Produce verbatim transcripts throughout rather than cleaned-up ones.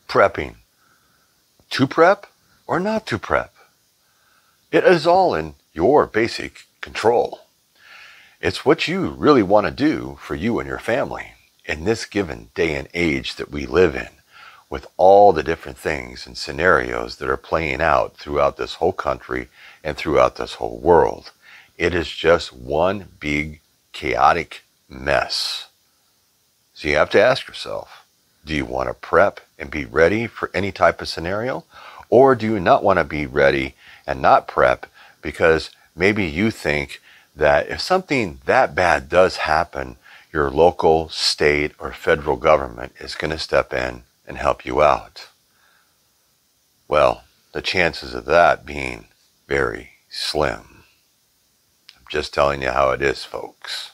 prepping. To prep or not to prep? It is all in your basic control. It's what you really want to do for you and your family in this given day and age that we live in, with all the different things and scenarios that are playing out throughout this whole country and throughout this whole world. It is just one big chaotic mess. So you have to ask yourself, do you want to prep and be ready for any type of scenario? Or do you not want to be ready and not prep because maybe you think that if something that bad does happen, your local, state, or federal government is going to step in and help you out? Well, the chances of that being very slim. I'm just telling you how it is, folks.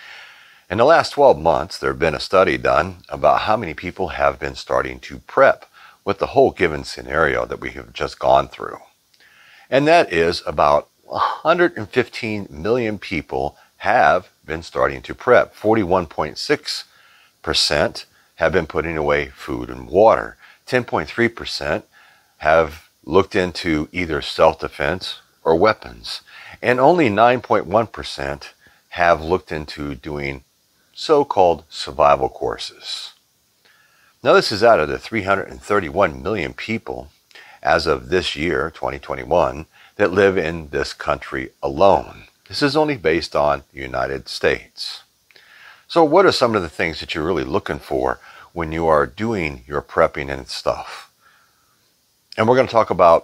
In the last twelve months, there have been a study done about how many people have been starting to prep with the whole given scenario that we have just gone through. And that is about one hundred fifteen million people have been starting to prep. forty-one point six percent have been putting away food and water. ten point three percent have looked into either self-defense or weapons. And only nine point one percent have looked into doing so-called survival courses. Now, this is out of the three hundred thirty-one million people as of this year, twenty twenty-one, that live in this country alone. This is only based on the United States. So what are some of the things that you're really looking for when you are doing your prepping and stuff? And we're going to talk about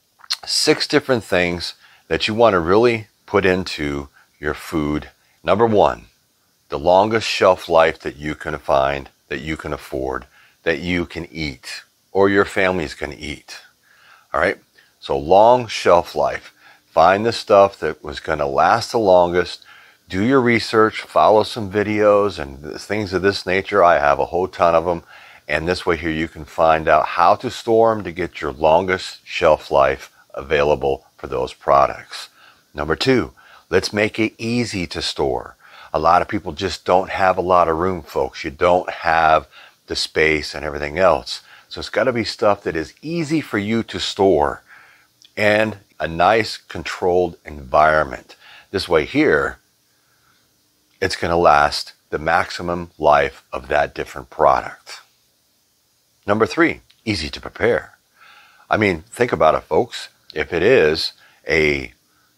six different things that you want to really put into your food. Number one, the longest shelf life that you can find, that you can afford, that you can eat, or your family's can eat. All right? So long shelf life. Find the stuff that was going to last the longest. Do your research, follow some videos and things of this nature. I have a whole ton of them. And this way here you can find out how to store them to get your longest shelf life available for those products. Number two, let's make it easy to store. A lot of people just don't have a lot of room, folks. You don't have the space and everything else. So it's got to be stuff that is easy for you to store and a nice controlled environment. This way here, it's going to last the maximum life of that different product. Number three, easy to prepare. I mean, think about it, folks. If it is a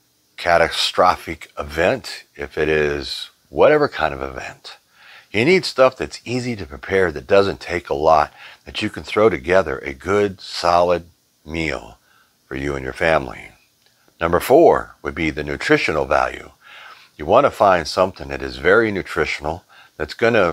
catastrophic event, if it is whatever kind of event, you need stuff that's easy to prepare, that doesn't take a lot, that you can throw together a good, solid meal for you and your family. Number four would be the nutritional value. You want to find something that is very nutritional, that's going to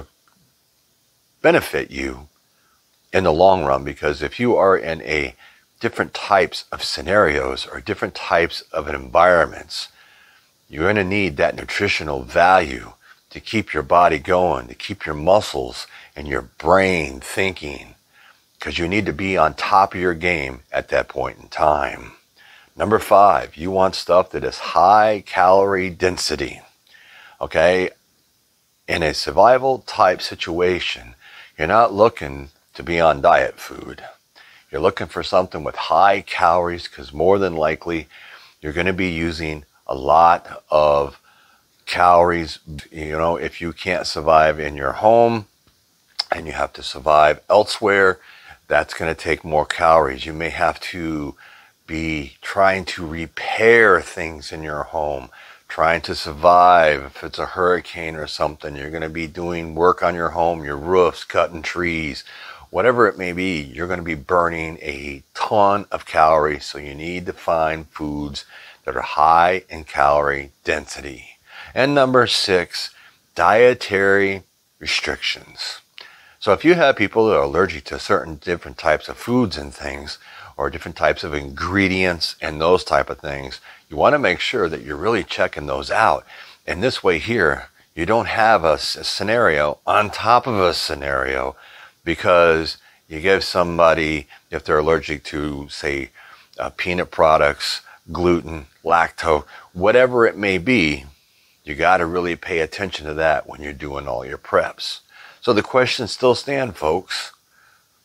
benefit you in the long run, because if you are in a different types of scenarios or different types of environments, you're going to need that nutritional value to keep your body going, to keep your muscles and your brain thinking, because you need to be on top of your game at that point in time. Number five, you want stuff that is high calorie density. Okay? In a survival type situation, you're not looking to be on diet food. You're looking for something with high calories, because more than likely you're going to be using a lot of calories. You know, if you can't survive in your home and you have to survive elsewhere, that's going to take more calories. You may have to be trying to repair things in your home, trying to survive. If it's a hurricane or something, you're going to be doing work on your home, your roofs, cutting trees, whatever it may be. You're going to be burning a ton of calories, so you need to find foods that are high in calorie density. And number six, dietary restrictions. So if you have people that are allergic to certain different types of foods and things, or different types of ingredients and those type of things, you want to make sure that you're really checking those out. And this way here, you don't have a, a scenario on top of a scenario, because you give somebody, if they're allergic to, say, uh, peanut products, gluten, lactose, whatever it may be, you got to really pay attention to that when you're doing all your preps. So the questions still stand, folks.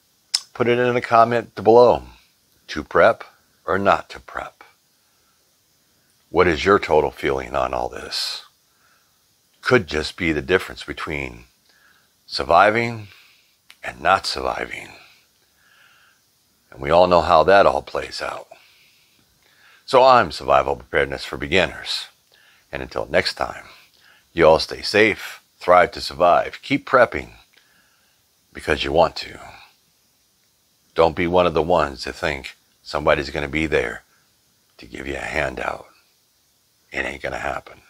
Put it in a comment below. To prep or not to prep? What is your total feeling on all this? Could just be the difference between surviving and not surviving. And we all know how that all plays out. So I'm Survival Preparedness for Beginners. And until next time, you all stay safe, thrive to survive, keep prepping because you want to. Don't be one of the ones that think somebody's going to be there to give you a handout. It ain't going to happen.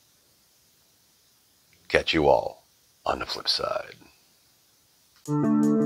Catch you all on the flip side.